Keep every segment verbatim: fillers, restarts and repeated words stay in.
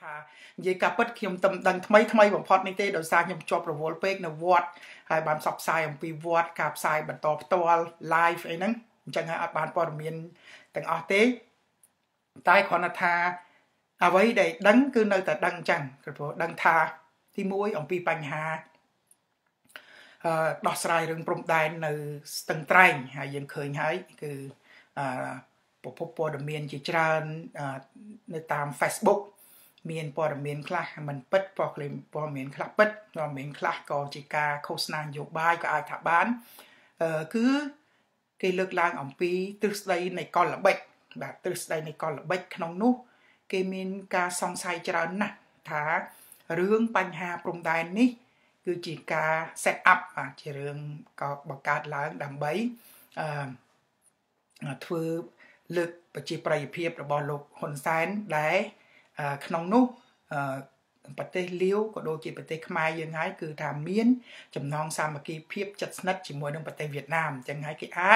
ថានិយាយការពិតខ្ញុំទំដឹងថ្មីថ្មីបំផុតនេះទេដោយសារខ្ញុំជាប់រវល់ពេកនៅវត្តហើយបានផ្សព្វផ្សាយអំពីវត្តការផ្សាយបន្តផ្ទាល់ live អីហ្នឹងអញ្ចឹងហើយអត់បានព័ត៌មានទាំងអស់ទេតែគ្រាន់តែថាអ្វីដែលដឹងគឺនៅតែដឹងអញ្ចឹងព្រោះដឹងថាទីមួយអំពីបញ្ហាអឺដោះស្រាយរឿងព្រំដែននៅស្ទឹងត្រែងហើយយើងឃើញហើយគឺអឺប្រភពព័ត៌មានជាច្រើននៅតាម Facebook មានព័ត៌មានខ្លះមិនពិតព័ត៌មានខ្លះពិតព័ត៌មានខ្លះក៏ជាការឃោសនានយោបាយក៏អាចថាបានអឺគឺគេលើកឡើងអំពីទ្រឹស្ដីនៃកលល្បិចបាទទ្រឹស្ដីនៃកលល្បិចក្នុងនោះគេមានការសង្ស័យច្រើនណាស់ថារឿងបញ្ហាព្រំដែននេះគឺជាការ set up បាទជារឿងក៏បង្កើតឡើងដើម្បីអឺធ្វើលើកប្រជាប្រិយភាពរបស់លោកហ៊ុនសែនដែលក្នុងនោះប្រទេសលាវក៏ដូចជាប្រទេសខ្មែរយើងហើយគឺថាមានចំណងសាមគ្គីភាពជិតស្និទ្ធជាមួយនឹងប្រទេសវៀតណាមអញ្ចឹងហើយគេអាច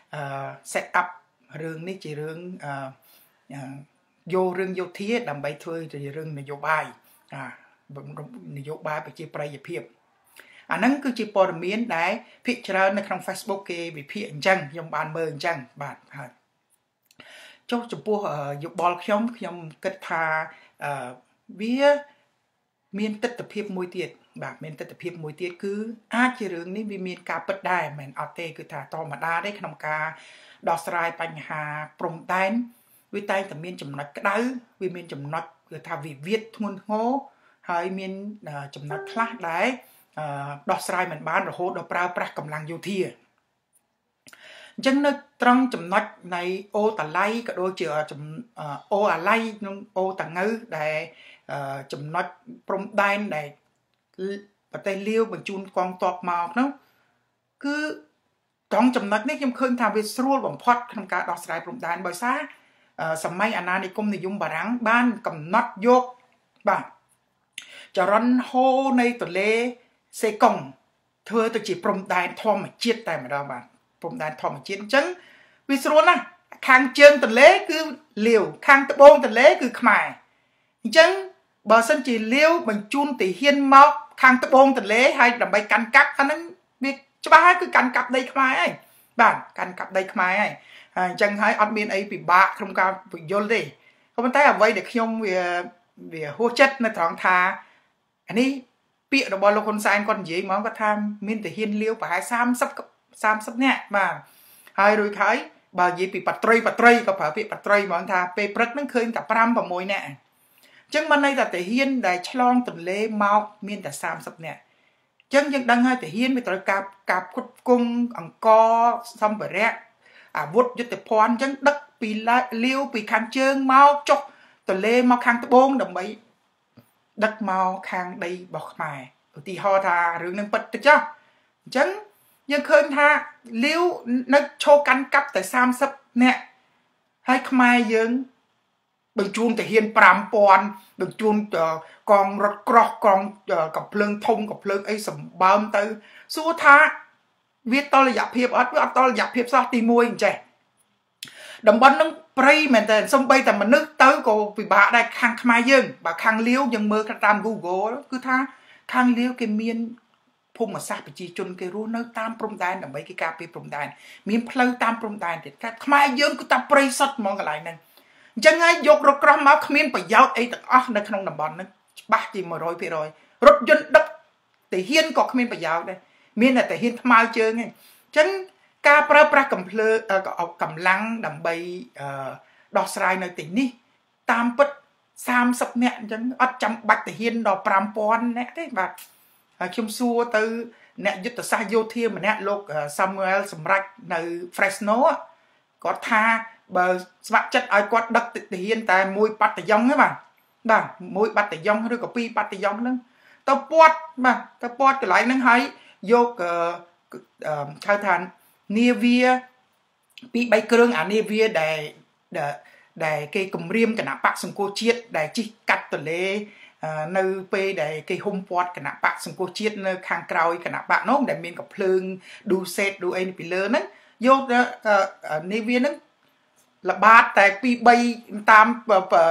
set up រឿងនេះជារឿងយករឿងយោធាដើម្បីធ្វើជារឿងនយោបាយនយោបាយប្រជាប្រិយភាពអាហ្នឹងគឺជាព័ត៌មានដែលភាគច្រើននៅក្នុង Facebook គេវិភាគអញ្ចឹងខ្ញុំបានមើលអញ្ចឹងបាទហើយចុះចំពោះយោបល់ខ្ញុំខ្ញុំគិតថាវាមានទស្សនវិជ្ជាមួយទៀតបាទមានទស្សនវិជ្ជាមួយទៀតគឺអាចជារឿងនេះវាមានការពិតដែរមិនមែនអត់ទេគឺថាធម្មតាទេក្នុងការដោះស្រាយបញ្ហាព្រំដែនវាតែងតែមានចំណុចក្តៅវាមានចំណុចគឺថាវិវាទធ្ងន់ធ្ងរហើយមានចំណុចខ្លះដែលដោះស្រាយមិនបានរហូតដល់ប្រើប្រាស់កម្លាំងយោធាអញ្ចឹងនៅត្រង់ចំណុចនៃអូតាឡៃក៏ដូចជាអូអាឡៃនិងអូតាងៅដែលចំណុចព្រំដែនដែលប្រទេសលាវបញ្ជូនកងទ័ពមកនោះគឺត្រង់ចំណុចនេះខ្ញុំឃើញថាវាស្រួលបំផុតក្នុងការដោះស្រាយព្រំដែនដោយសារសម័យអាណានិគមនិយមបារាំងបានកំណត់យកបាទចរន្តហូរនៃទន្លេសេកុងធ្វើទៅជាព្រំដែនធម្មជាតិតែម្ដងបាទព្រំដែនធម្មជាតិអញ្ចឹងវាស្រួលណាស់ខាងជើងទន្លេគឺលាវខាងត្បូងទន្លេគឺខ្មែរអញ្ចឹងបើសិនជាលាវបញ្ជូនទាហានមកខាងត្បូងទន្លេហើយដើម្បីកាន់កាប់អាហ្នឹងវាច្បាស់ហើយគឺកាន់កាប់ដីខ្មែរហើយបាទកាន់កាប់ដីខ្មែរហើយអញ្ចឹងហើយអត់មានអីពិបាកក្នុងការពន្យល់ទេក៏ប៉ុន្តែអ្វីដែលខ្ញុំវាវាហួសចិត្តនៅត្រង់ថាអានេះពាក្យរបស់លោកហ៊ុនសែនគាត់និយាយហ្មងគាត់ថាមានទាហានលាវប្រហែលសាមសិប សាមសិបនាក់បាទហើយរួចហើយបើនិយាយពីបត្រីបត្រីក៏ប្រើពាក្យបត្រីហ្មងថាពេលព្រឹកហ្នឹងឃើញតែប្រាំ 6នាក់អញ្ចឹងមិនន័យថាទាហានដែលឆ្លងទន្លេមកមានតែសាមសិបនាក់អញ្ចឹងយើងដឹងហើយទាហានវាត្រូវការការផ្គត់ផ្គង់អង្គសម្ភារៈអាវុធយុទ្ធភ័ណ្ឌអញ្ចឹងដឹកពីលាវពីខាងជើងមកចុះទន្លេមកខាងត្បូងដើម្បីដឹកមកខាងដីរបស់ខ្មែរឧទាហរណ៍ថារឿងនឹងពិតទៅចុះអញ្ចឹងយើងឃើញថាលាវនៅឈោកាន់កាប់តែសាមសិបនាក់ហើយខ្មែរយើងបញ្ជូនទាហាន ប្រាំពាន់ បញ្ជូនកងរថក្រោះកងកំភ្លើងធំកំភ្លើងអីសម្បើមទៅសួរថាវាតលយៈភាពអត់វាអត់តលយៈភាពសោះទីមួយអញ្ចេះតំបន់នឹងព្រៃមែនតើសំបីតែមនុស្សទៅក៏ពិបាកដែរខាងខ្មែរយើងបើខាងលាវយើងមើលតាម Google គឺថាខាងលាវគេមានភូមិសាស្ត្រប្រជាជនគេរស់នៅតាមព្រំដែនដើម្បីគេការពារព្រំដែនមានផ្លូវតាមព្រំដែនទៀតខ្មែរយើងគឺតាមព្រៃសុទ្ធហ្មងកន្លែងហ្នឹងអញ្ចឹងហើយយករថក្រោះមកគ្មានប្រយោជន៍អីទាំងអស់នៅក្នុងតំបន់ហ្នឹងច្បាស់ជា មួយរយភាគរយ រថយន្តដឹកទាហានក៏គ្មានប្រយោជន៍ដែរមានតែទាហានថ្មើរជើងទេអញ្ចឹងការប្រើប្រាស់កំភ្លើកម្លាំងដើម្បីដោះស្រាយនៅទីនេះតាមពិតសាមសិបនាក់អញ្ចឹងអត់ចាំបាច់ទាហានដល់ ប្រាំពាន់នាក់ទេបាទហើយខ្ញុំសួរទៅអ្នកយុទ្ធសាស្ត្រយោធាម្នាក់លោក Samuel សម្រាប់នៅ Fresno គាត់ថាបើស្ម័គ្រចិត្តឲ្យគាត់ដឹកទាហានតែមួយបាតាយ៉ុងទេបាទបាទមួយបាតាយ៉ុងឬក៏ពីរបាតាយ៉ុងហ្នឹងទៅពាត់បាទទៅពាត់កន្លែងហ្នឹងហើយយកហៅថានាវាពីរបីគ្រឿងអានាវាដែលដែលគេគម្រាមគណៈបកសង្គមជាតិដែលជិះកាត់ទន្លេនៅពេលដែលគេហុំព័ទ្ធគណៈបកសង្គមជាតិនៅខាងក្រោយគណៈបកនោះដែលមានកំភ្លើងឌូសេតឌូអីពីលើហ្នឹងយកនាវាហ្នឹងល្បាតតែពីរបីតាម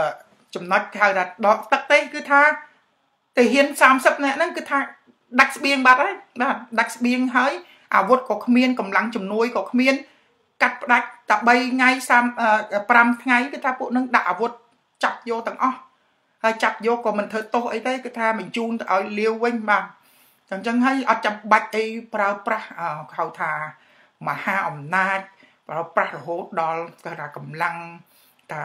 ចំណុចហៅថាដកទឹកទេគឺថាទាហានសាមសិបនាក់ហ្នឹងគឺថាដាច់ស្បៀងបាត់ហើយបាទដាច់ស្បៀងហើយអាវុធក៏គ្មានកម្លាំងជំនួយក៏គ្មានកាត់ផ្ដាច់តែ3ថ្ងៃ5ថ្ងៃគឺថាពួកនឹងដាក់អាវុធចាប់យកទាំងអស់ហើយចាប់យកក៏មិនធ្វើទោសអីទេគឺថាបញ្ជូនទៅឲ្យលាវវិញបាទអញ្ចឹងហើយអត់ចាំបាច់អីប្រើប្រាស់ហៅថាមហាអំណាចប្រើប្រាស់រហូតដល់គេថាកម្លាំងតា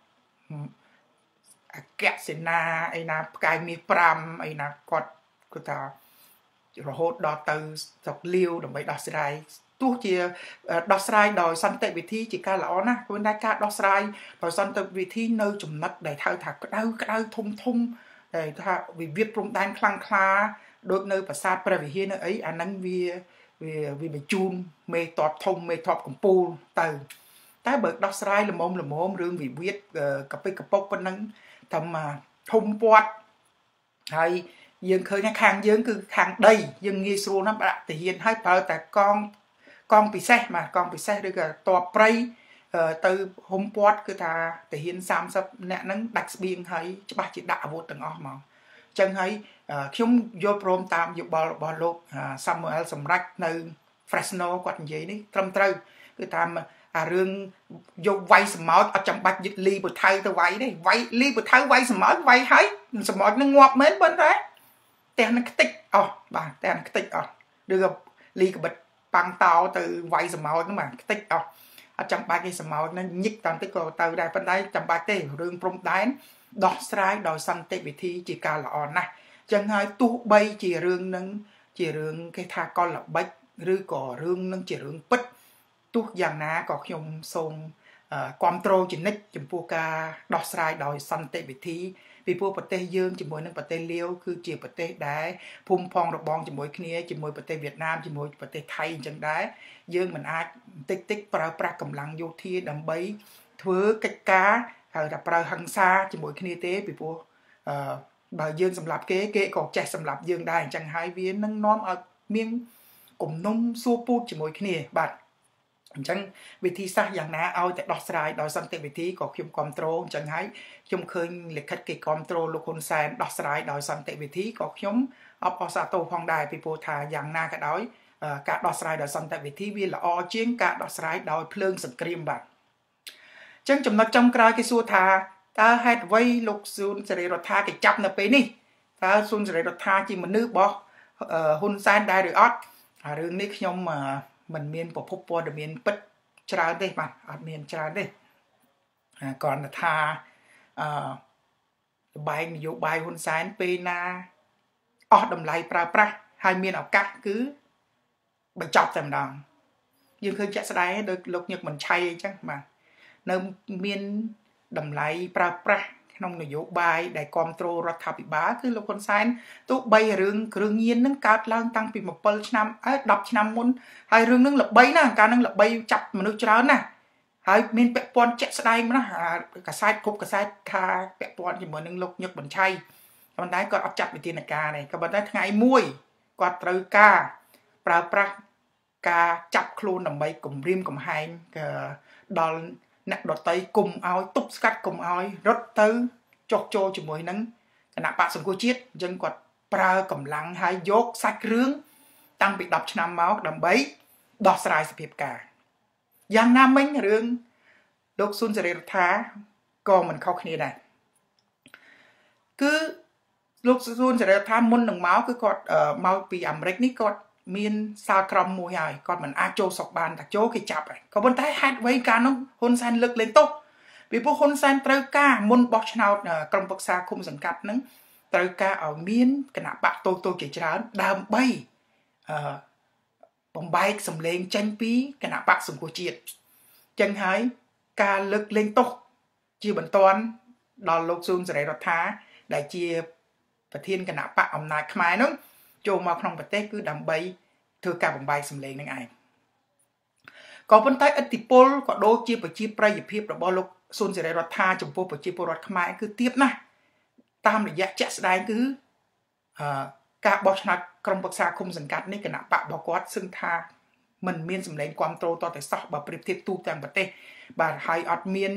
អគ្គសេនាអីណាផ្កាយមាស5អីណាគាត់គឺថារហូតដល់ទៅស្រុកលាវដើម្បីដោះស្រាយទោះជាដោះស្រាយដោយសន្តិវិធីជាការល្អណាស់ព្រោះតែការដោះស្រាយដោយសន្តិវិធីនៅចំណុចដែលហៅថាក្តៅក្តៅធំធំដែលថាវិវាទព្រំដែនខ្លាំងក្លាដូចនៅប្រាសាទព្រះវិហារនៅអីអាហ្នឹងវាវាវាបញ្ជូនមេតបធំមេតបកំពូលទៅតែបើដោះស្រាយល្មមល្មមរឿងវិវាទកពិកកពុកប៉ុណ្ណឹងតាមធំពាត់ហើយយើងឃើញថាខាងយើងគឺខាងដីយើងងាយស្រួលណាស់ដាក់ទាហានហើយប្រើតែកងកងពិសេសបាទកងពិសេសឬក៏តបព្រៃទៅហុំពាត់គឺថាទាហានសាមសិបនាក់ហ្នឹងដាច់ស្បៀងហើយច្បាស់ជាដាក់អាវុធទាំងអស់មកអញ្ចឹងហើយខ្ញុំយល់ព្រមតាមយោបល់របស់លោក Samuel សម្រាប់នៅ Fresno គាត់និយាយនេះត្រឹមត្រូវគឺតាមអារឿងយកវាយសម្ោចអត់ចាំបាច់យឹតលីពថៅទៅវាយទេវាយលីពថៅវាយសម្ោចវាយហើយសម្ោចនឹងងាប់មែនប៉ុន្តែផ្ទះនឹងខ្ទេចអស់បាទផ្ទះនឹងខ្ទេចអស់ឬក៏លីកបិតប៉ាំងតោទៅវាយសម្ោចហ្នឹងបាទខ្ទេចអស់អត់ចាំបាច់ទេសម្ោចហ្នឹងញិកតាមតិចក៏ទៅដែរប៉ុន្តែចាំបាច់ទេរឿងព្រំដែនដោះស្រាយដោយសន្តិវិធីជាការល្អណាស់ចឹងហើយទោះបីជារឿងហ្នឹងជារឿងគេថាកលល្បិចឬក៏រឿងហ្នឹងជារឿងពិតទោះយ៉ាងណាក៏ខ្ញុំសូមគ្រប់គ្រងជានិច្ចចំពោះការដោះស្រាយដោយសន្តិវិធីពីព្រោះប្រទេសយើងជាមួយនឹងប្រទេសលាវគឺជាប្រទេសដែលភូមិផងរបងជាមួយគ្នាជាមួយប្រទេសវៀតណាមជាមួយប្រទេសថៃអញ្ចឹងដែរយើងមិនអាចតិចតិចប្រើប្រាស់កម្លាំងយោធាដើម្បីធ្វើកិច្ចការហៅថាប្រើហិង្សាជាមួយគ្នាទេពីព្រោះអឺបើយើងសម្លាប់គេគេក៏ចេះសម្លាប់យើងដែរអញ្ចឹងហើយវានឹងនាំឲ្យមានគំនុំសួរពូតជាមួយគ្នាបាទអញ្ចឹងវិធីសាស្ត្រយ៉ាងណាឲ្យតែដោះស្រាយដោយសន្តិវិធីក៏ខ្ញុំគ្រប់គ្រងអញ្ចឹងហើយខ្ញុំឃើញលិខិតគេគ្រប់គ្រងលោកហ៊ុនសែនដោះស្រាយដោយសន្តិវិធីក៏ខ្ញុំអបអរសាទរផងដែរពីព្រោះថាយ៉ាងណាក៏ដោយការដោះស្រាយដោយសន្តិវិធីវាល្អជាងការដោះស្រាយដោយភ្លើងសង្គ្រាមបាទអញ្ចឹងចំណុចចុងក្រោយគេសួរថាតើហេតុអ្វីលោកស៊ុនសេរីរដ្ឋាគេចាប់នៅពេលនេះតើស៊ុនសេរីរដ្ឋាជាមនុស្សរបស់ហ៊ុនសែនដែរឬអត់រឿងនេះខ្ញុំមិនមានប្រភពព័ត៌មានពិតច្រើនទេបាទអត់មានច្រើនទេគ្រាន់តែថាអឺលបែងនយោបាយហ៊ុនសែនពេលណាអស់តម្លៃប្រើប្រាស់ហើយមានឱកាសគឺបញ្ចប់តែម្ដងយើងឃើញជាក់ស្ដែងដោយលោកញឹកមិនឆៃអញ្ចឹងបាទនៅមានតម្លៃប្រើប្រាស់ក្នុងនយោបាយដែលគ្រប់គ្រងរដ្ឋាភិបាលគឺលោកហ៊ុនសែនទោះបីរឿងគ្រឿងញៀននឹងកើតឡើងតាំងពី7ឆ្នាំអើ10ឆ្នាំមុនហើយរឿងនឹងល្បីណាស់កាលនឹងល្បីចាប់មនុស្សច្រើនណាស់ហើយមានពាក់ព័ន្ធជាក់ស្ដែងណាស់កាសែតគ្រប់កាសែតថាពាក់ព័ន្ធជាមួយនឹងលោកញឹកបញ្ឆៃប៉ុន្តែគាត់អត់ចាត់វិធានការទេក៏ប៉ុន្តែថ្ងៃមួយគាត់ត្រូវការប្រើប្រាស់ការចាប់ខ្លួនដើម្បីគំរាមកំហែងដល់អ្នកដតីគុំឲ្យទប់ស្កាត់គុំឲ្យរត់ទៅចុះចូលជាមួយនឹងគណៈបកសង្គ្រោះជាតិអញ្ចឹងគាត់ប្រើកម្លាំងហើយយកសាច់រឿងតាំងពី10ឆ្នាំមកដើម្បីដោះស្រាយសភាពការយ៉ាងណាមិញរឿងលោកស៊ុនសេរីរដ្ឋាក៏មិនខុសគ្នាដែរគឺលោកស៊ុនសេរីរដ្ឋាមុននឹងមកគឺគាត់មកពីអាមេរិកនេះគាត់មានសាលក្រមមួយហើយគាត់មិនអាចចូលស្រុកបានតែចូលគេចាប់ហើយក៏ប៉ុន្តែហេតុអ្វីកាលនោះហ៊ុនសែនលើកលែងទោសពីព្រោះហ៊ុនសែនត្រូវការមុនបោះឆ្នោតក្រុមប្រឹក្សាឃុំសង្កាត់ហ្នឹងត្រូវការឲ្យមានគណៈបកតូចតូចជាច្រើនដើម្បីអឺបំបែកសម្លេងចេញពីគណៈបកសង្គ្រោះជាតិចឹងហើយការលើកលែងទោសជាបន្ទាន់ដល់លោកស៊ុនសេរីរដ្ឋាដែលជាប្រធានគណៈបកអំណាចខ្មែរនោះចូលមកក្នុងប្រទេសគឺដើម្បីធ្វើការបំបែកសម្លេងនឹងឯងក៏ប៉ុន្តែឥទ្ធិពលក៏ដូចជាប្រជាប្រិយភាពរបស់លោកស៊ុនសេរីរដ្ឋាចំពោះប្រជាពលរដ្ឋខ្មែរគឺទាបណាស់តាមរយៈជាក់ស្ដែងគឺអឺការបោះឆ្នោតក្រុមប្រឹក្សាឃុំសង្កាត់នេះគណៈបករបស់គាត់សឹងថាមិនមានសម្លេងគ្រប់គ្រងតតែសោះបើប្រៀបធៀបទូទាំងប្រទេសបាទហើយអត់មាន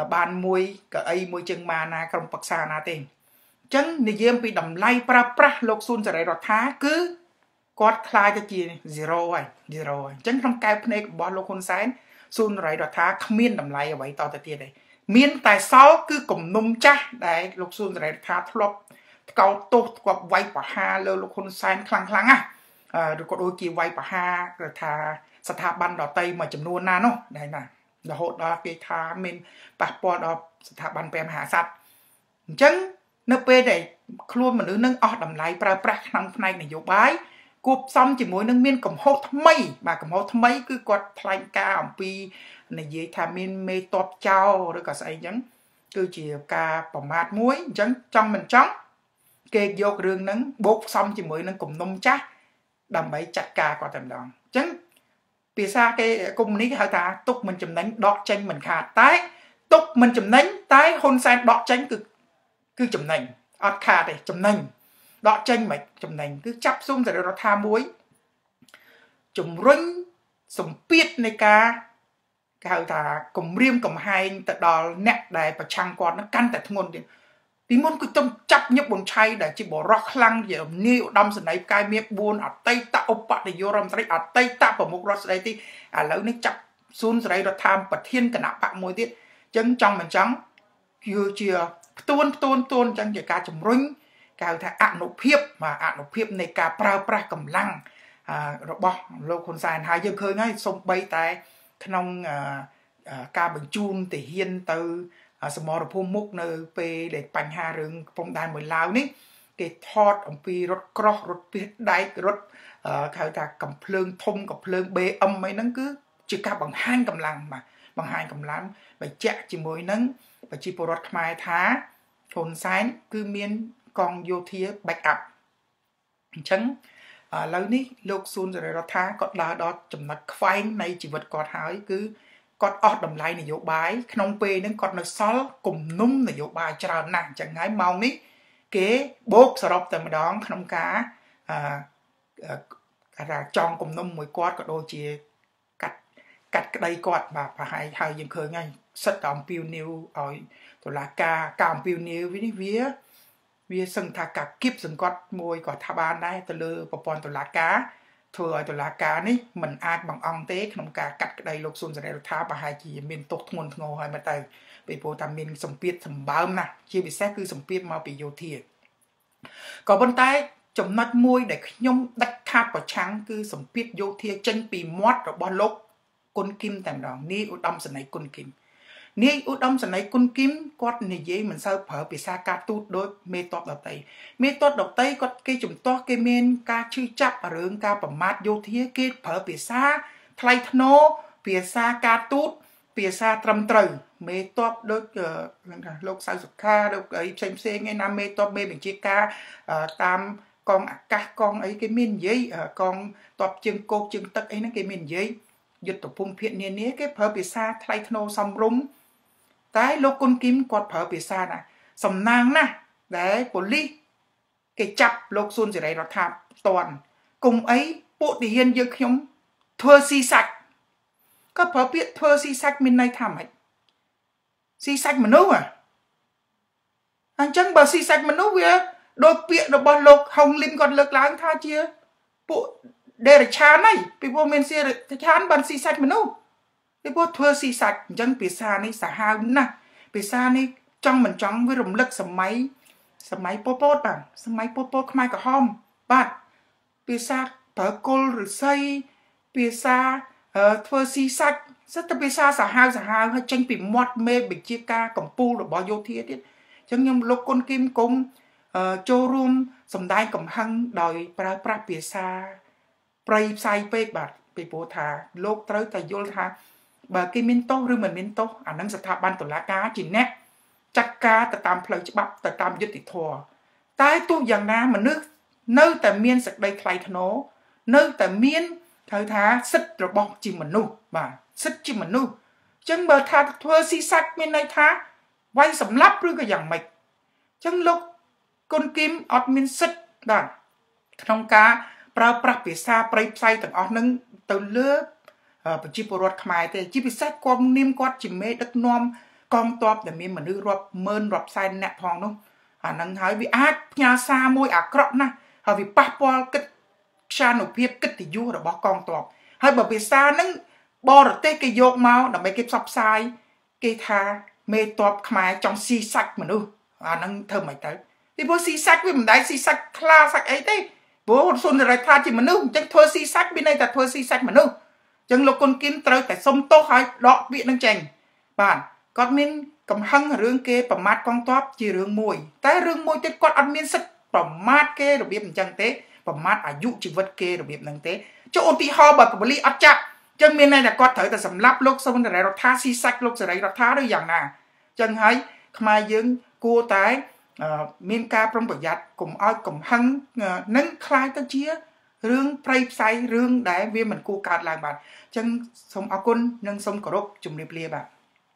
ban mùi cả ấy mùi chừng mà na không bạc xa na tên chẳng nì dêm bị đầm lay pra pra lộc xuân sẽ rồi thá cứ quát khai cho chị zero rồi zero rồi chẳng trong cái này bỏ lộc con sáng xuân rồi rồi thá miên đầm lay ở vậy to tới tiền đây miên tại sao cứ cùng nung cha đấy lộc xuân rồi thá thọp câu tốt qua vay bà ha lơ lộc con sáng khăng khăng à rồi có đôi kia vay bà ha rồi thàสถาบันดอกเตยมาจำนวนนานเนาะได้นะดอกโหดดอกเกทาเมนปะปอดอกสถาบันแปรมหาสัตว์จังเนื้อเปย์ได้ครัวมันนึกนึงออดดำไหลปลาปลาขนมในนโยบายกูซ้ำจิมวยนึงเมียนกับโหดทำไมมากับโหดทำไมคือกดพลายกาอปีในเยี่ยทามินเมตอบเจ้าหรือก็ใส่ยังคือจีกาประมาทมวยจังจังมันจังเกยโยกเรื่องนั้นบกซ้ำจิมวยนึงกับนมจ้าดำใบจัดกากว่าแต่ดองจังปีศาจcái cungนี้เขาta tục mình chấm đánh đọt tranh mìnhขาด tái tục mình chấm đánh tái hôn sang đọt tranh cứ cứ chấm đánh ọtขาด để chấm đánh đọt tranh mà chấm đánh cứ chắp xuống rồi nó tha muối chấm rinh sủng piết này caเขาta cùng riêng cùng hai tại đò nẹt đại và trang quan nó căn tại thôn điện vì muốn cứ trong chấp nhấp bồn chay để chỉ bỏ rock lăng giờ nhiều đâm sân ấy cai miết buôn ở tây tạo bát để vô ram sấy ở tây tạo vào một rock đây thì à lỡ nó chấp xuống sấy nó tham bật thiên cái nạp bạc môi tiết chân trong mình trắng chưa chưa tuôn tuôn tuôn chân chỉ cá chấm rinh cao thà ăn nộp hiếp mà ăn nộp hiếp này cá pra pra cầm lăng à rồi bỏ lô con sàn hai dương khơi ngay sông bay tại nông cá bình chun thì hiên từสมรภูมิมุกเนอไปเด็กปัญหาเรื่องปมดานเหมือนลาวนี่เกทอดองปีรถกรอกรถเปียได้รถเขาจะกับเพลิงทมกับเพลิงเบอมไม่นั่นคือจะกลับบังหันกำลังมาบังหันกำลังไปแจะจิมวยนั่งไปจีปรถไม้ท้าชนซ้ายคือเมียนกองโยเทียแบกอัพฉันแล้วนี่โลกซูนจะได้รถท้าก็ดาดอจำนักไฟในชีวิตกอดหายคือกอดออดดำไลในโยบายขนมเปย์นั่งกอดในซอลกลุ่มนุ่มในโยบายจราหนังจากไงมองนี้เก๋โบกสรับแต่มาดองขนมกาอ่าอ่าจองกลุ่มนุ่มมวยกอดก็โดนจีกัดกัดกระไดกอดแบบหายหายยังเคยไงสัตว์ตอมปิวนิวเอาตัวลากากามปิวนิววินิเวียเวียสังทากับกิบสังกอดมวยกอดทาบานได้ตะลือปปอนตัวลากาทัวร์ตัวลากานี่มันอาจบังอองเต้ขนมกากัดกระไดลูกซุนจะได้รท้าปะหายจีมินตกทวนงอหายมาเตยไปโปรตามินสมเปียดสมบ้ามนะชีวิตแท้คือสมเปียดมาปีโยเทียก็บนใต้จมนัดมวยเด็กยมดักคาดประชังคือสมเปียดโยเทียจังปีมอดกับบอลลกกุนกิมแต่ดองนี่อุดมสนัยกุนกิมนี่อุดมสนัยกุนกิมกอดในเย่เหมือนเซอร์เผอปีศาจการตูดโดยเมตอดดอกไตเมตอดดอกไตก็เกยจุ่มต่อเกเมนการชื่อจับเรื่องการประมาทโยเทียเกยเผอปีศาจไทรทโนปีศาจการตูดปีศาจตรำตรึเมตอดโดยโลกสาวสุขาโดยไอ้เซมเซงไอ้น้ำเมตอดเมเป็นเจกาตามกองอากาศกองไอ้เกมินเย่กองตอบจึงโกจึงตักไอ้นั่นเกมินเย่ยุดตบพุ่มเพียรเนี่ยนี้เกยเผอปีศาจไทรทโนซัมรุมแต่โลกคนกิมกอดเผอปีศาจน่ะสำนางนะได้ผลลิเกจับโลกซุนจะได้เราทำตอนกลุ่มไอ้ปุติเฮียนเยอะขยมเธอซีสักก็เผอเปียเธอซีสักมินในทำไอ้ซีสักมนุษย์อ่ะอันจังบ่ซีสักมนุษย์เว้ยโดยเปียโดยบอลโลกหงลิมก่อนเลิกล้างท่าเชียปุเดรชาไนปีโบเมนเซียชานบันซีสักมนุษย์ไอ้พวกเธอซีสักจังปีศาจนี่สาหาวนะปีศาจนี่จังเหมือนจังวิรมลึกสมัยสมัยโป๊ดๆบ้างสมัยโป๊ดๆขมายกับห้อมบ้านปีศาจเผอกลหรือไซปีศาจเอ่อเธอซีสักสัตว์ปีศาจสาหาวสาหาวให้จังปีมอดเมฆบิจิกากับปูหรือบอโยเทียดิจังยังโลกคนกิมกงเอ่อโจรุมสมได้กับหังโดยปราปราปีศาจปรายไซเปกบัดไปโพธาโลกเตยแต่โยธาบางกิมินโตหรือเหมือนมินโตอันนั้นสถาบันตุลาการจีนแน่จัดการแต่ตามเพลย์ฉบับแต่ตามยุติธรรมใต้ตู้อย่างน้ำมันนึกเนื้อแต่เมียนสักใดใครทโนเนื้อแต่เมียนเธอท้าสิทธิ์ระบอกจิมนุบ่าสิทธิ์จิมนุจังเบอร์ทาเธอซีซักเมียนในท้าไว้สำรับหรือก็อย่างไม่จังลูกคนกิมอดมินสิทธิ์ได้ขนมกาปลาปลาปีศาจปลายไซต่างออกนึงตื่นเลือปัจจุบันรถขมายแต่จีบิสักความนิ่มกอดจิมเมดักนอมកងទ័ពដែលមានមនុស្សរាប់ម៉ឺនរាប់សែនអ្នកផងនោះអានឹងហើយវាអាចផ្ញើសារមួយអាក្រក់ណាស់ហើយវាប៉ះពាល់កិត្តិខ្យានុភាពកិត្តិយសរបស់កងទ័ពហើយបើភាសាហ្នឹងបរទេសគេយកមកដើម្បីគេផ្សព្វផ្សាយគេថាមេទ័ពខ្មែរចង់ស៊ីសាច់មនុស្សអាហ្នឹងធ្វើមិនទៅពីព្រោះស៊ីសាច់វាមិនដែរស៊ីសាច់ខ្លាសាច់អីទេព្រោះសុនរ៉ៃថាជាមនុស្សអញ្ចឹងធ្វើស៊ីសាច់មានន័យថាធ្វើស៊ីសាច់មនុស្សអញ្ចឹងលោកគុនគីមត្រូវតែសុំទោសឲ្យដកពាក្យហ្នឹងចេញបាទគាត់មានកំហឹងរឿងគេប្រមាថកងទ័ពជារឿងមួយតែរឿងមួយទៀតគាត់អត់មានសិទ្ធិប្រមាថគេរបៀបអញ្ចឹងទេប្រមាថអាយុជីវិតគេរបៀបហ្នឹងទេចុះឧទាហរណ៍បើប៉ូលីសអត់ចាប់អញ្ចឹងមានន័យថាគាត់ត្រូវតែសម្លាប់លោកសុនរ៉ៃរដ្ឋាស៊ីសាច់លោកសេរីរដ្ឋាឬយ៉ាងណាអញ្ចឹងហើយខ្មែរយើងគួរតែមានការប្រុងប្រយ័ត្នកុំឲ្យកំហឹងនឹងคล้ายទៅជារឿងប្រៃផ្សៃរឿងដែលវាមិនគួរកើតឡើងបាទអញ្ចឹងសូមអរគុណនិងសូមគោរពជំរាបលាបាទ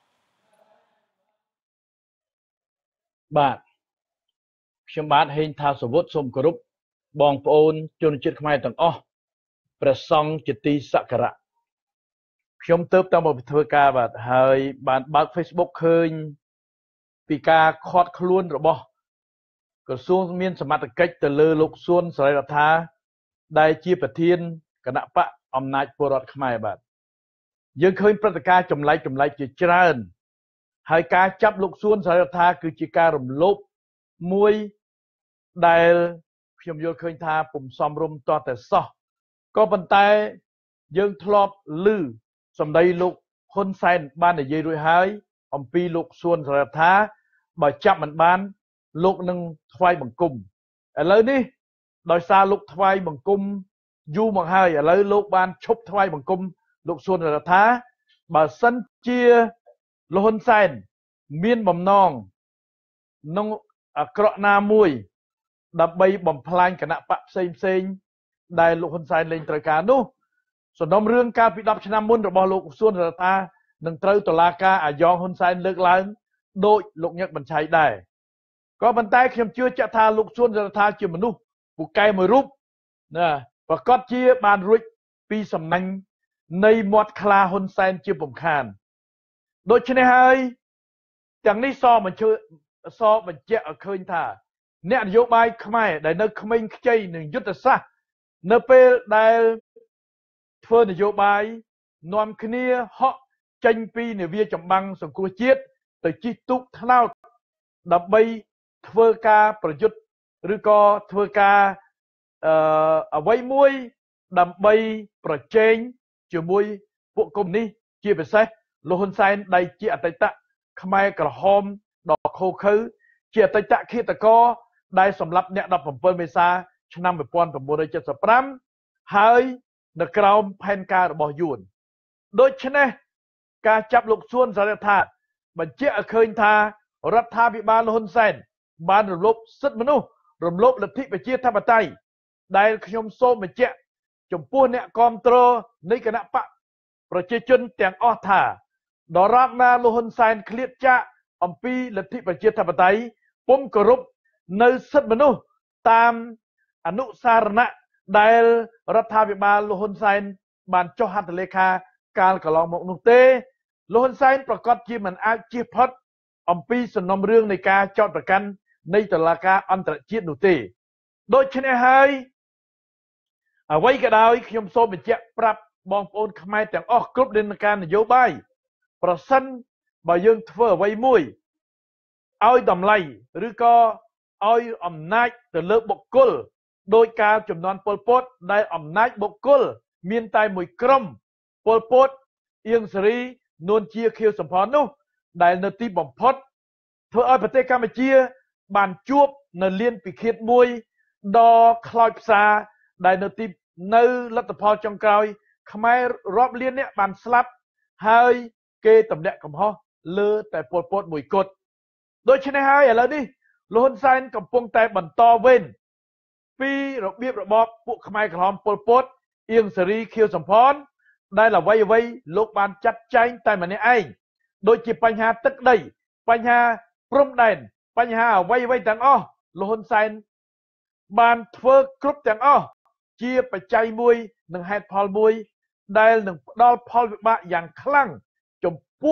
បាទខ្ញុំបាទហេងថាសវុតសូមគោរពបងប្អូនជនជាតិខ្មែរទាំងអស់ព្រះសង្ឃជាទីសក្ការៈខ្ញុំទៅតាមមកធ្វើការបាទហើយបានបើក Facebook ឃើញពីការខាត់ខ្លួនរបស់ក្រសួងមានសមត្ថកិច្ចទៅលើលោកសួនសេរីរដ្ឋាដែលជាប្រធានគណៈបកអំណាចពលរដ្ឋខ្មែរបាទយើងឃើញព្រឹត្តិការណ៍ចម្លែកចម្លែកជាច្រើនហើយការចាប់លោកសួនសេរីរដ្ឋាគឺជាការរំលោភមួយដែលខ្ញុំយល់ឃើញថាពុំសមរម្យតតែសោះក៏ប៉ុន្តែយើងធ្លាប់ឮសម្ដីលោកហ៊ុនសែនបាននិយាយរួចហើយអំពីលោកសួនសេរីរដ្ឋាបើចាប់មិនបានលោកនឹងថ្វាយបង្គំឥឡូវនេះដោយសារលោកថ្វាយបង្គំយូរមកហើយឥឡូវលោកបានឈប់ថ្វាយបង្គំលោកសួនសេរីរដ្ឋាបើសិនជាលោកហ៊ុនសែនមានបំណងក្នុងអាក្រក់ណាមួយដើម្បីបំផ្លាញគណៈបកផ្សេងផ្សេងដែលលោកហ៊ុនសែនលែងត្រូវការនោះសំណុំរឿងកាលពីដប់ឆ្នាំមុនរបស់លោកសួនសេរីរដ្ឋានឹងត្រូវតុលាការអាយ៉ងហ៊ុនសែនលើកឡើងដោយលោកញឹកបញ្ឆៃដែរក៏ប៉ុន្តែខ្ញុំជឿជាក់ថាលោកសួនសេរីរដ្ឋាជាមនុស្សពូកែមួយរូបណាប្រកាសជាបានរួចពីសំណាញ់នៃមាត់ខ្លាហ៊ុនសែនជាពំខានដូច្នេះហើយទាំងនេះសបញ្ជាសបញ្ជាក់ឲ្យឃើញថាអ្នកនយោបាយខ្មែរដែលនៅក្មេងខ្ចីនឹងយុទ្ធសាស្ត្រនៅពេលដែលធ្វើនយោបាយនាំគ្នាហក់ចេញពីនាវាចម្បាំងសង្គ្រោះជាតិទៅជិះទូកថ្នោតដើម្បីធ្វើការប្រយុទ្ធឬក៏ធ្វើការអឺអ្វីមួយដើម្បីប្រជែងជាមួយពួកកុម្មុយនីសជាពិសេសលោកហ៊ុនសែនដែលជាអតីតខ្មែរក្រហមដ៏ខូខើជាអតីតឃាតករដែលសម្លាប់អ្នកដប់ប្រាំពិលមេសាឆ្នាំmột nghìn chín trăm七十五ហើយនៅក្រោមផែនការរបស់យួនដូច្នេះការចាប់លោកសួនសេរីរដ្ឋាបញ្ជាក់ឲ្យឃើញថារដ្ឋាភិបាលលោកហ៊ុនសែនបានរំលោភសិទ្ធិមនុស្សរំលោភលទ្ធិប្រជាធិបតេយ្យដែលខ្ញុំសូមបញ្ជាក់ចំពោះអ្នកគ្រប់គ្រងនៃគណៈបកប្រជាជនទាំងអស់ថាដរាបណាលោកហ៊ុនសែនឃ្លាតចាកអំពីលទ្ធិប្រជាធិបតេយ្យពុំគោរពនៅសិទ្ធិមនុស្សតាមអនុសារណៈដែលរដ្ឋាភិបាលលោកហ៊ុនសែនបានចុះហត្ថលេខាកាលកន្លងមកនោះទេលោកហ៊ុនសែនប្រកាសជាមិនអាចជៀសផុតអំពីសំណុំរឿងនៃការចោទប្រកាន់នៃតុលាការអន្តរជាតិនោះទេដូច្នេះហើយអ្វីក៏ដោយខ្ញុំសូមបញ្ជាក់ប្រាប់បងប្អូនខ្មែរទាំងអស់គ្រប់និន្នាការនយោបាយប្រសិនបើយើងធ្វើអ្វីមួយឲ្យតម្លៃឬក៏ឲ្យអំណាចទៅលើបុគ្គលដោយការចំនួនប៉ុលពតដែលអំណាចបុគ្គលមានតែមួយក្រុមប៉ុលពតអៀងសេរីនួនជាខៀវសំផននោះដែលនៅទីបំផុតធ្វើឲ្យប្រទេសកម្ពុជាបានជួបនៅលៀនពិឃាតមួយដ៏ខ្លោចផ្សាដែលនៅទីនៅលទ្ធផលចុងក្រោយខ្មែររាប់លានអ្នកបានស្លាប់ហើយគេទម្លាក់កំហុសលើតែប៉ុលពតមួយគត់ដូច្នេះហើយឥឡូវនេះលោកហ៊ុនសែនកំពុងតែបន្តវេនពីរបៀបរបបពួកខ្មែរក្រហមប៉ុលពតអៀងសេរីខៀវសំផនដែលអ្វីអ្វីលោកបានចាត់ចែងតែម្នាក់ឯងដូចជាបញ្ហាទឹកដីបញ្ហាព្រំដែនបញ្ហាអ្វីអ្វីទាំងអស់លោកហ៊ុនសែនបានធ្វើគ្រប់ទាំងអស់ជាបច្ច័យមួយនិងហេតុផលមួយដែលនឹងផ្ដល់ផលវិបាកយ៉ាងខ្លាំងចំពោះ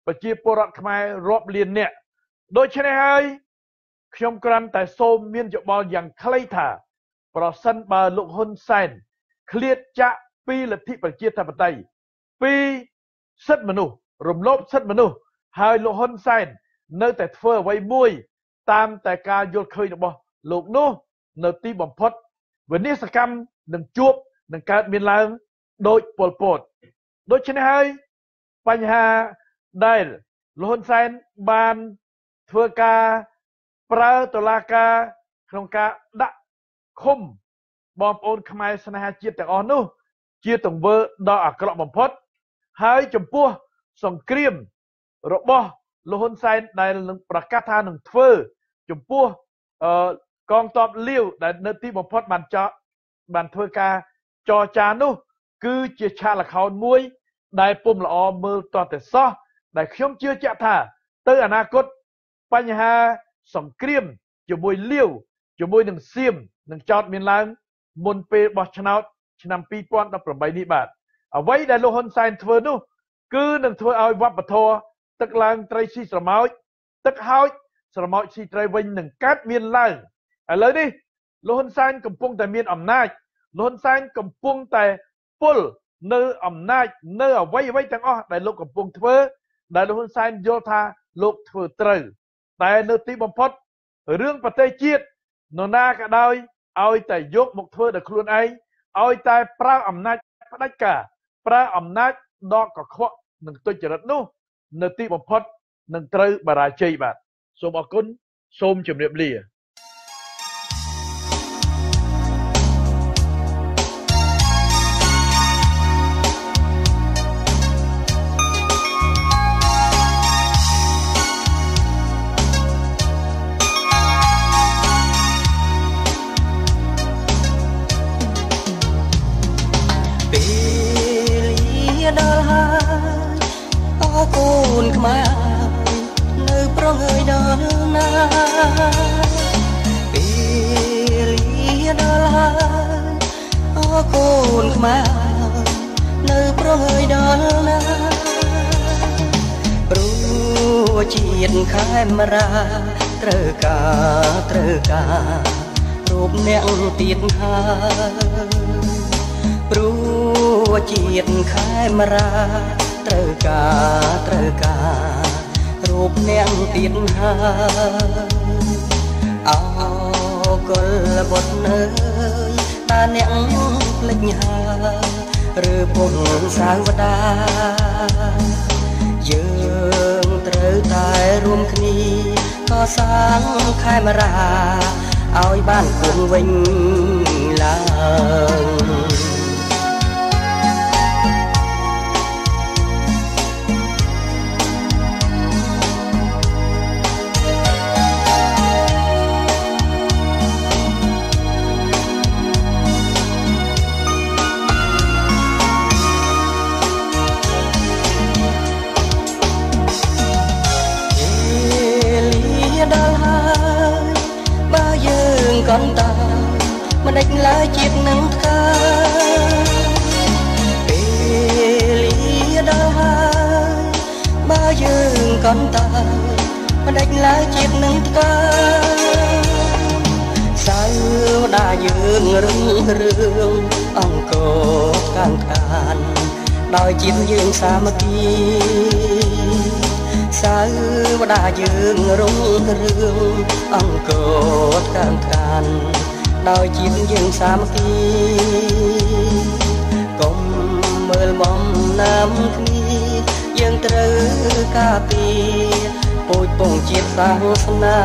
ប្រជាពលរដ្ឋខ្មែររាប់លានអ្នកដូច្នេះហើយខ្ញុំគ្រាន់តែសូមមានយោបល់យ៉ាងខ្លីថាប្រសិនបើលោកហ៊ុនសែនឃ្លាតចាក់ពីលទ្ធិប្រជាធិបតេយ្យពីសិទ្ធិមនុស្សរំលោភសិទ្ធិមនុស្សហើយលោកហ៊ុនសែននៅតែធ្វើអ្វីមួយតាមតែការយល់ឃើញរបស់លោកនោះនៅទីបំផុតវិនិស្សកម្មនឹងជួបនឹងកើតមានឡើងដោយប៉ុលពតដូច្នេះហើយបញ្ហាដែលលោកហ៊ុនសែនបានធ្វើការប្រើតុលាការក្នុងការដាក់ឃុំបងប្អូនខ្មែរស្នេហាជាតិទាំងអស់នោះជាទង្វើដ៏អាក្រក់បំផុតហើយចំពោះសង្គ្រាមរបស់លោកហ៊ុនសែនដែលនឹងប្រកាសថានឹងធ្វើចំពោះកងទ័ពលាវដែលនៅទីបំផុតបានចោបានធ្វើការចរចានោះគឺជាឆាកល្ខោនមួយដែលពុំល្អមើលតតែសោះដែលខ្ញុំជឿជាក់ថាទៅអនាគតបញ្ហាសង្គ្រាមជាមួយលាវជាមួយនឹងសៀមនឹងចោតមានឡើងមុនពេលបោះឆ្នោតឆ្នាំពីរពាន់ដប់ប្រាំបីនេះបាទអ្វីដែលលោកហ៊ុនសែនធ្វើនោះគឺនឹងធ្វើឲ្យវប្បធម៌ទឹកឡើងត្រីស៊ីស្រមោចទឹកហោចស្រមោចស៊ីត្រីវិញនឹងកើតមានឡើងឥឡូវនេះលោកហ៊ុនសែនកំពុងតែមានអំណាចលោកហ៊ុនសែនកំពុងតែពុលនៅអំណាចនៅអ្វីអ្វីទាំងអស់ដែលលោកកំពុងធ្វើដែលលោកហ៊ុនសែនយល់ថាលោកធ្វើត្រូវតែនៅទីបំផុតរឿងប្រទេសជាតិនរណាក៏ដោយឲ្យតែយកមកធ្វើដោយខ្លួនឯងឲ្យតែប្រើអំណាចផ្ដាច់ការប្រើអំណាចដកកខ្វក់នឹងទុច្ចរិតនោះនៅទីបំផុតនឹងត្រូវបរាជ័យបាទសូមអរគុណសូមជម្រាបលាកូនខ្មែរនៅប្រងើយដល់ណាពេលលាដល់ហើយអរកូនខ្មែរនៅប្រងើយដល់ណាព្រោះជាតិខេមរាត្រូវការត្រូវការរូបអ្នកទៀតហើយព្រោះជាតិខេមរាត្រូវការត្រូវការរូបអ្នកទៀតហើយអោគុលបុត្រនៅតាអ្នកភ្លេចហើយឬពុនសាវតាយើងត្រូវតែរួមគ្នាកសាងខេមរាឲ្យបានគង់វិញឡើងកន្តើមិនដេចឡើយជាតិនឹងធ្វើពេលលាដល់ហើយបើយើងកន្តើមិនដេចឡើយជាតិនឹងធ្វើសៅដាយើងរឹងរឿងអង្គកាងខានដោយជាតិយើងសាមគ្គីសៅដាយើងរុងរឿងអង្គកាងខានដោយជាតិយើងសាមគ្គីកុំមើលបំណាំគ្នាយើងត្រូវការពារពូជពងជាតិសាសនា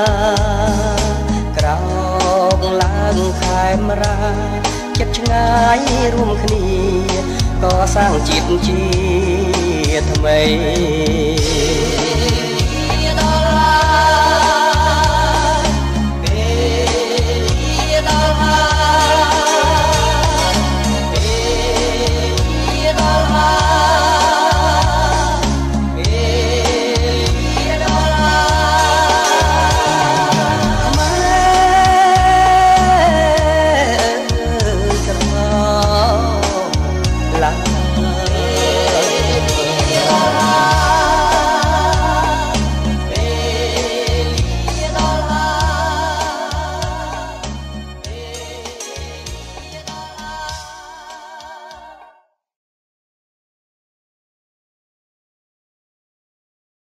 ក្រោកឡើងខេមរាចិត្តឆ្ងាយរួមគ្នាកសាងជាតិជាថ្មី